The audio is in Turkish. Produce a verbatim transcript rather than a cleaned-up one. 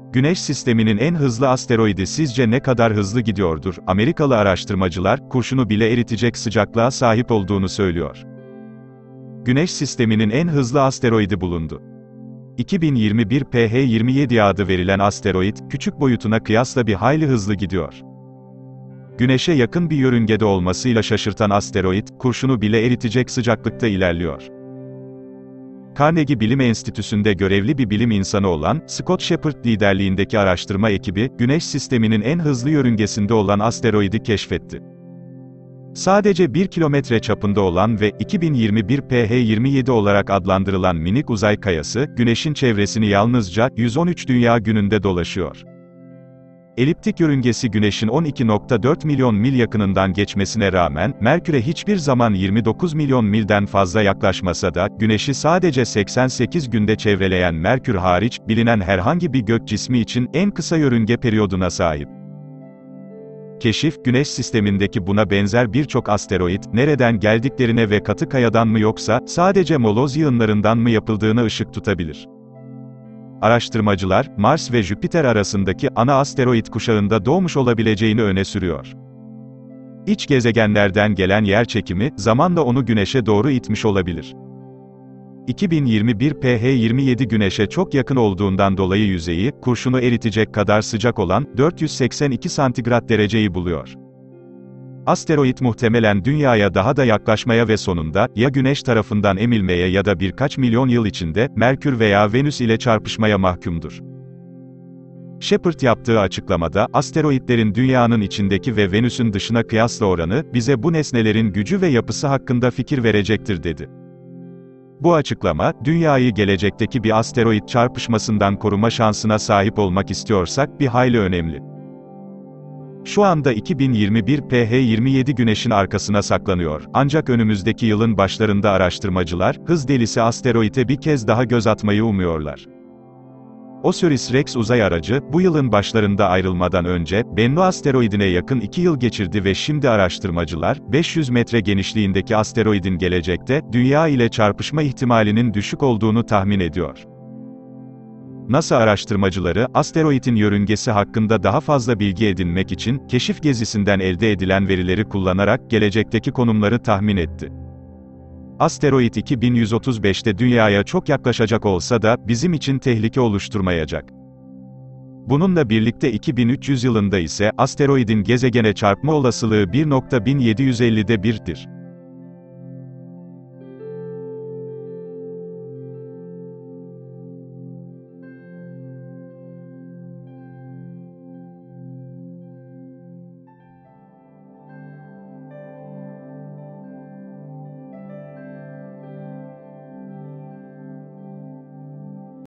Güneş sisteminin en hızlı asteroidi sizce ne kadar hızlı gidiyordur? Amerikalı araştırmacılar, kurşunu bile eritecek sıcaklığa sahip olduğunu söylüyor. Güneş sisteminin en hızlı asteroidi bulundu. iki bin yirmi bir P H yirmi yedi adı verilen asteroid, küçük boyutuna kıyasla bir hayli hızlı gidiyor. Güneşe yakın bir yörüngede olmasıyla şaşırtan asteroid, kurşunu bile eritecek sıcaklıkta ilerliyor. Carnegie Bilim Enstitüsü'nde görevli bir bilim insanı olan, Scott Shepard liderliğindeki araştırma ekibi, Güneş sisteminin en hızlı yörüngesinde olan asteroidi keşfetti. Sadece bir kilometre çapında olan ve iki bin yirmi bir P H yirmi yedi olarak adlandırılan minik uzay kayası, Güneş'in çevresini yalnızca yüz on üç dünya gününde dolaşıyor. Eliptik yörüngesi Güneş'in on iki nokta dört milyon mil yakınından geçmesine rağmen, Merkür'e hiçbir zaman yirmi dokuz milyon milden fazla yaklaşmasa da, Güneş'i sadece seksen sekiz günde çevreleyen Merkür hariç, bilinen herhangi bir gök cismi için en kısa yörünge periyoduna sahip. Keşif, Güneş sistemindeki buna benzer birçok asteroid, nereden geldiklerine ve katı kayadan mı yoksa, sadece moloz yığınlarından mı yapıldığına ışık tutabilir. Araştırmacılar, Mars ve Jüpiter arasındaki ana asteroid kuşağında doğmuş olabileceğini öne sürüyor. İç gezegenlerden gelen yerçekimi, zamanla onu Güneş'e doğru itmiş olabilir. iki bin yirmi bir P H yirmi yedi Güneş'e çok yakın olduğundan dolayı yüzeyi, kurşunu eritecek kadar sıcak olan, dört yüz seksen iki santigrat dereceyi buluyor. Asteroid muhtemelen Dünya'ya daha da yaklaşmaya ve sonunda, ya Güneş tarafından emilmeye ya da birkaç milyon yıl içinde, Merkür veya Venüs ile çarpışmaya mahkumdur. Shepard yaptığı açıklamada, asteroidlerin Dünya'nın içindeki ve Venüs'ün dışına kıyasla oranı, bize bu nesnelerin gücü ve yapısı hakkında fikir verecektir dedi. Bu açıklama, Dünya'yı gelecekteki bir asteroid çarpışmasından koruma şansına sahip olmak istiyorsak bir hayli önemli. Şu anda iki bin yirmi bir P H yirmi yedi Güneş'in arkasına saklanıyor, ancak önümüzdeki yılın başlarında araştırmacılar, hız delisi asteroide bir kez daha göz atmayı umuyorlar. Osiris-Rex uzay aracı, bu yılın başlarında ayrılmadan önce, Bennu asteroidine yakın iki yıl geçirdi ve şimdi araştırmacılar, beş yüz metre genişliğindeki asteroidin gelecekte, Dünya ile çarpışma ihtimalinin düşük olduğunu tahmin ediyor. NASA araştırmacıları, asteroidin yörüngesi hakkında daha fazla bilgi edinmek için, keşif gezisinden elde edilen verileri kullanarak, gelecekteki konumları tahmin etti. Asteroid iki bin yüz otuz beşte Dünya'ya çok yaklaşacak olsa da, bizim için tehlike oluşturmayacak. Bununla birlikte iki bin üç yüz yılında ise, asteroidin gezegene çarpma olasılığı bir nokta bin yedi yüz ellide bir'dir.